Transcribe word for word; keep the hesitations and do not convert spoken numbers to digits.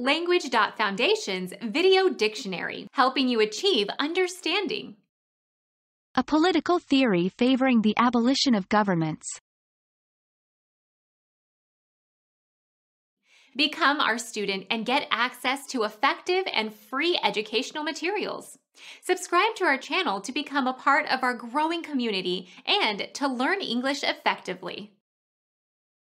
Language Foundation's Video Dictionary, helping you achieve understanding. A political theory favoring the abolition of governments. Become our student and get access to effective and free educational materials. Subscribe to our channel to become a part of our growing community and to learn English effectively.